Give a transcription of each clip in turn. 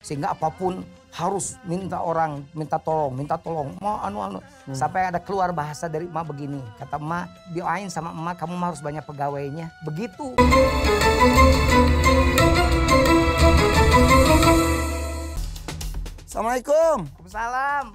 Sehingga apapun harus minta orang, minta tolong, mau anu. Sampai ada keluar bahasa dari emak begini. Kata emak, doain sama emak kamu mah harus banyak pegawainya. Begitu. Assalamualaikum. Waalaikumsalam.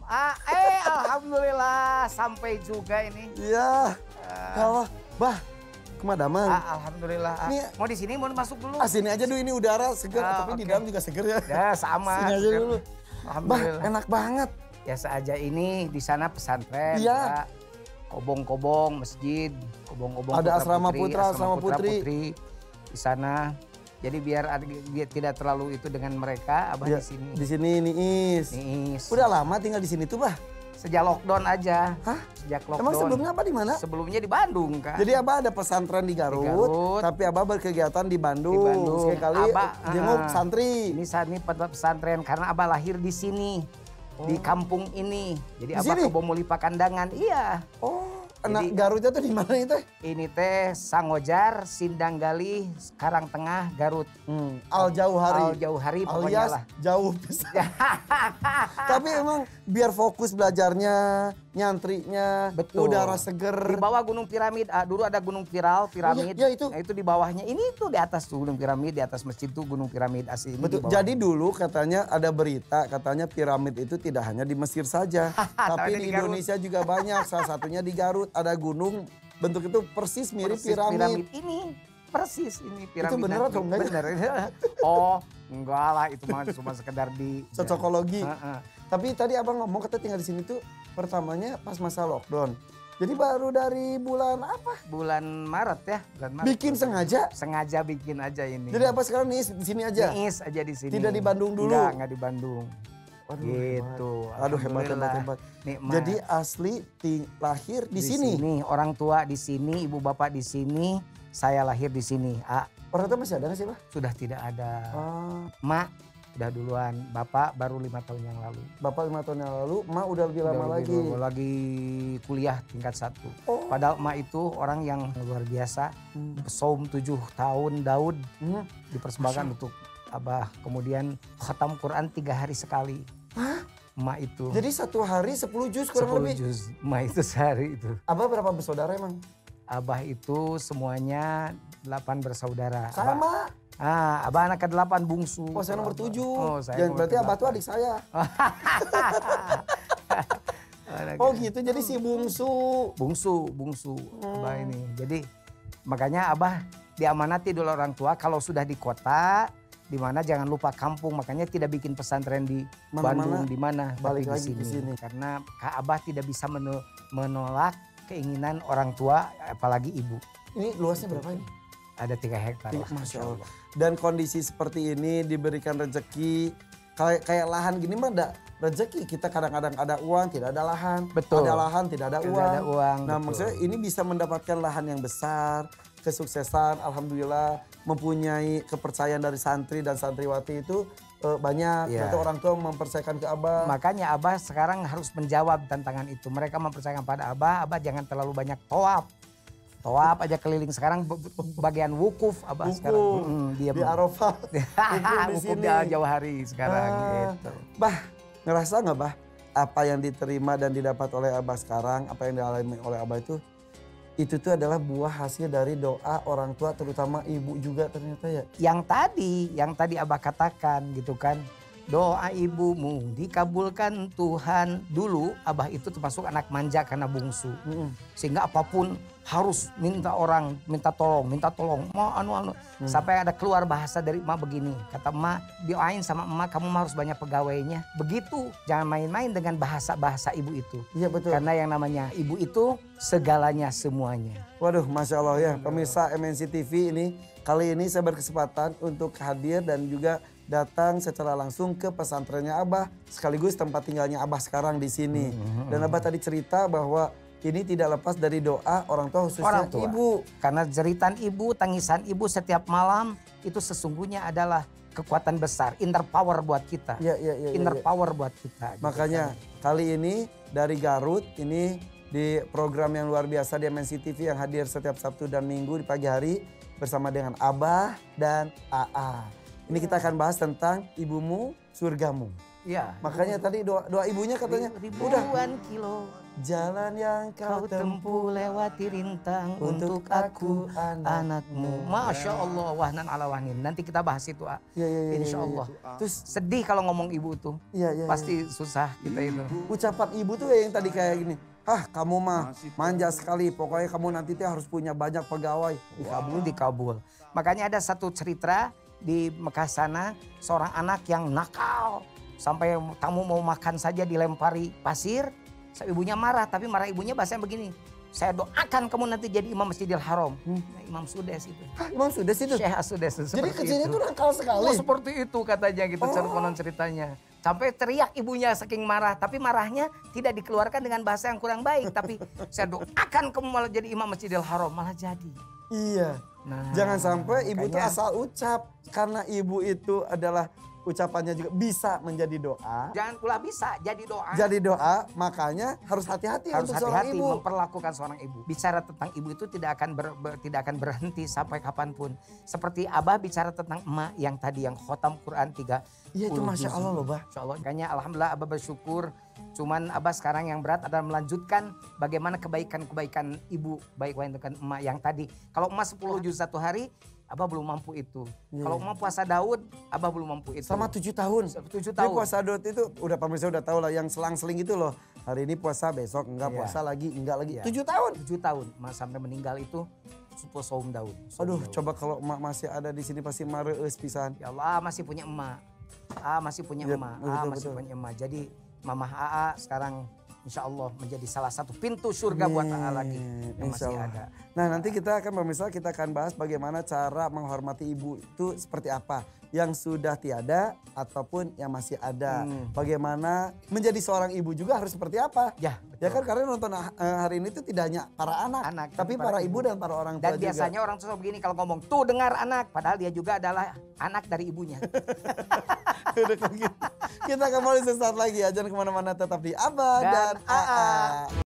Alhamdulillah sampai juga ini. Iya. Kalau bah, kemadaman. Alhamdulillah. Ini, mau di sini mau masuk dulu? Sini aja dulu, ini udara seger, tapi di dalam juga seger ya. Ya sama. Sini aja dulu. Bah, Alhamdulillah. enak banget. Biasa aja ini di sana pesantren. Iya. Kobong-kobong masjid, kobong-kobong. Ada asrama asrama putra putri di sana. Jadi biar tidak terlalu itu dengan mereka, abah ya, di sini. Di sini Niis. Udah lama tinggal di sini tuh, bah? Sejak lockdown aja. Hah? Sejak lockdown. Emang sebelumnya apa di mana? Sebelumnya di Bandung kan. Jadi abah ada pesantren di Garut, tapi abah berkegiatan di Bandung. Sekali jenguk santri. Ini saat ini pesantren karena abah lahir di sini. Di kampung ini. Jadi abah ke Bomoli Pakandangan, iya. Anak Garutnya tuh di mana itu? Ini teh Sangojar, Sindanggali, Karangtengah, Garut. Al-Jauhari pokoknya lah. Jauh bisa. Tapi emang biar fokus belajarnya, nyantrinya, betul. Udara seger. Di bawah Gunung Piramid, dulu ada Gunung Piramid. Ya, itu. Nah, itu di bawahnya, ini tuh di atas tuh Gunung Piramid, di atas masjid tuh Gunung Piramid asli. Betul. Jadi dulu katanya ada berita, katanya piramid itu tidak hanya di Mesir saja. tapi di Indonesia juga banyak, salah satunya di Garut. Ada gunung, bentuk itu persis mirip piramid. Ini persis ini piramid. Itu bener atau enggak? Bener. Oh enggak lah, itu mah cuma sekedar di cocokologi. Tapi tadi abang ngomong kata tinggal di sini tuh pertamanya pas masa lockdown. Jadi baru dari bulan apa? Bulan Maret ya. Bulan Maret. Bikin sengaja? Sengaja bikin aja ini. Jadi apa sekarang nih di sini aja? Niis aja di sini. Tidak di Bandung dulu? Enggak di Bandung. Aduh, gitu. Aduh hebat. Nikmat. Jadi asli lahir di sini. Orang tua di sini, ibu bapak di sini, saya lahir di sini. Orang tua masih ada nggak sih, Pak? Sudah tidak ada. Mak udah duluan, bapak baru 5 tahun yang lalu. Bapak 5 tahun yang lalu, mak udah lebih lama lagi. Lagi kuliah tingkat 1. Padahal mak itu orang yang luar biasa. Saum 7 tahun Daud dipersembahkan untuk abah. Kemudian khatam Quran 3 hari sekali. Hah? Emak itu. Jadi 1 hari 10 juz kurang lebih? 10 juz. Emak itu sehari itu. Abah berapa bersaudara emang? Abah itu semuanya 8 bersaudara. Sama. Abah anak ke-8 bungsu. Oh saya nomor 7. Saya berarti abah tuh adik saya. Oh gitu, jadi si bungsu. Bungsu abah ini. Jadi makanya abah diamanati dulu orang tua kalau sudah di kota, di mana jangan lupa kampung, makanya tidak bikin pesantren di Bandung di mana, balik lagi ke sini. Karena Kak Abah tidak bisa menolak keinginan orang tua, apalagi ibu. Ini luasnya berapa ini? Ada 3 hektar. Masya Allah. Dan kondisi seperti ini diberikan rezeki, kayak lahan gini mah ada rezeki. Kita kadang-kadang ada uang, tidak ada lahan. Betul. Ada lahan, tidak ada uang. Tidak ada uang. Nah betul. maksudnya ini bisa mendapatkan lahan yang besar, kesuksesan, alhamdulillah mempunyai kepercayaan dari santri dan santriwati itu banyak. Berarti orang tua mempercayakan ke Abah. Makanya Abah sekarang harus menjawab tantangan itu. Mereka mempercayakan pada Abah jangan terlalu banyak tawaf. Tawaf aja keliling, sekarang bagian wukuf Abah sekarang. Di Arafah. Wukuf di Al-Jauhari sekarang gitu. Bah, ngerasa nggak Bah apa yang diterima dan didapat oleh Abah sekarang, apa yang dialami oleh Abah itu tuh adalah buah hasil dari doa orang tua, terutama ibu juga ternyata ya. Yang tadi Abah katakan gitu kan, doa ibumu dikabulkan Tuhan. Dulu Abah itu termasuk anak manja karena bungsu. Sehingga apapun harus minta orang, minta tolong, mau anu. Sampai ada keluar bahasa dari emak begini. Kata emak, doain sama emak kamu harus banyak pegawainya. Begitu, jangan main-main dengan bahasa-bahasa ibu itu. Iya betul. Karena yang namanya ibu itu segalanya semuanya. Waduh Masya Allah ya, pemirsa MNC TV ini. Kali ini saya berkesempatan untuk hadir dan juga datang secara langsung ke pesantrennya Abah. Sekaligus tempat tinggalnya Abah sekarang di sini. Dan Abah tadi cerita bahwa ini tidak lepas dari doa orang tua khususnya orang tua. Ibu. Karena jeritan ibu, tangisan ibu setiap malam itu sesungguhnya adalah kekuatan besar, inner power buat kita. Inner power buat kita. Makanya kali ini dari Garut ini di program yang luar biasa di MNC TV yang hadir setiap Sabtu dan Minggu di pagi hari bersama dengan Abah dan AA. Ini kita akan bahas tentang ibumu surgamu. Iya. Makanya tadi doa ibunya katanya, udah ribuan kilo jalan yang kau kau tempuh lewati rintang untuk aku anakmu. Masya Allah, wahnan ala wahnin. Nanti kita bahas itu, insya Allah. Terus Sedih kalau ngomong ibu tuh, pasti susah kita itu. ucapan ibu tuh yang tadi kayak gini, kamu mah manja sekali, pokoknya kamu nanti tuh harus punya banyak pegawai. Dikabul. Makanya ada satu cerita di Mekah sana, seorang anak yang nakal. Sampai tamu mau makan saja dilempari pasir. Ibunya marah, tapi marah ibunya bahasanya begini. Saya doakan kamu nanti jadi imam Masjidil Haram. Nah, Imam Sudes itu. Imam Sudes itu? Syekh Sudes itu. Jadi kecilnya tuh nakal sekali? Oh seperti itu katanya gitu, konon ceritanya. Sampai teriak ibunya saking marah. Tapi marahnya tidak dikeluarkan dengan bahasa yang kurang baik. Tapi saya doakan kamu malah jadi imam Masjidil Haram. Malah jadi. Iya. Nah, jangan sampai ibu itu makanya asal ucap. Karena ibu itu adalah ucapannya juga bisa menjadi doa. Jangan pula bisa jadi doa. Jadi doa, makanya harus hati-hati untuk seorang ibu. Memperlakukan seorang ibu. Bicara tentang ibu itu tidak akan berhenti sampai kapanpun. Seperti Abah bicara tentang emak yang tadi yang khotam Quran 3. Iya itu Masya Allah loh Bah. Masya Allah. Makanya Alhamdulillah Abah bersyukur. Cuman Abah sekarang yang berat adalah melanjutkan bagaimana kebaikan-kebaikan ibu. Baik dengan emak yang tadi. Kalau emak 10 juz satu hari, Abah belum mampu itu. Kalau emak puasa Daud, Abah belum mampu itu. Sama 7 tahun. 7 tahun. Dia puasa Daud itu udah pemirsa udah tahu lah yang selang-seling itu loh. Hari ini puasa, besok enggak puasa lagi, enggak lagi. 7 tahun. 7 tahun. Emak sampai meninggal itu saum Daud. Aduh, coba kalau emak masih ada di sini pasti mareus pisan. Ya Allah, masih punya emak. Masih punya emak. Masih punya emak. Jadi Mamah AA sekarang insya Allah menjadi salah satu pintu surga buat AA lagi yang masih ada. Nah nanti kita akan pemirsa kita akan bahas bagaimana cara menghormati ibu itu seperti apa. Yang sudah tiada ataupun yang masih ada. Bagaimana menjadi seorang ibu juga harus seperti apa. Ya, betul. Ya kan karena nonton hari ini itu tidak hanya para anak tapi para ibu dan para orang tua juga. Dan biasanya orang tua begini kalau ngomong tuh dengar anak. Padahal dia juga adalah anak dari ibunya. Kita kembali sesaat lagi, jangan kemana-mana, tetap di Abah dan AA.